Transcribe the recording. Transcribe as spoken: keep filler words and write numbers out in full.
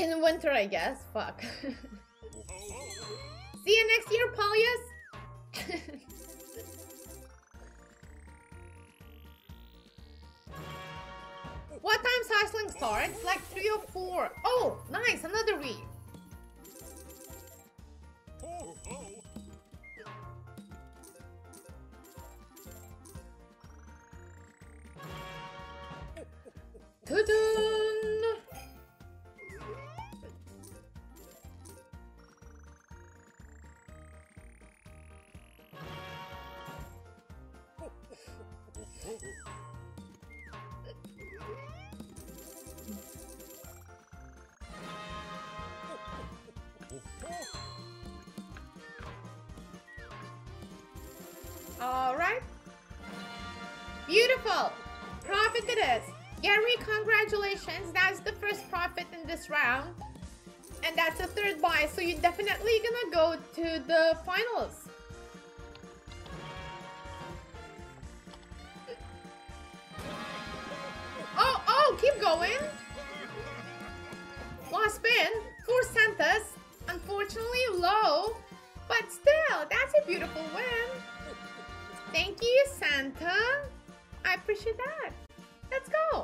In winter, I guess. Fuck. See you next year, Polius. What time cycling starts? Like three or four. Oh, nice, another read. Ta-dun! All right. Beautiful. Profit it is. Gary, congratulations. That's the first profit in this round. And that's a third buy. So you're definitely gonna go to the finals. Oh, oh, keep going. Last spin. Four centers. Unfortunately low. But still, that's a beautiful win. Thank you, Santa. I appreciate that. Let's go.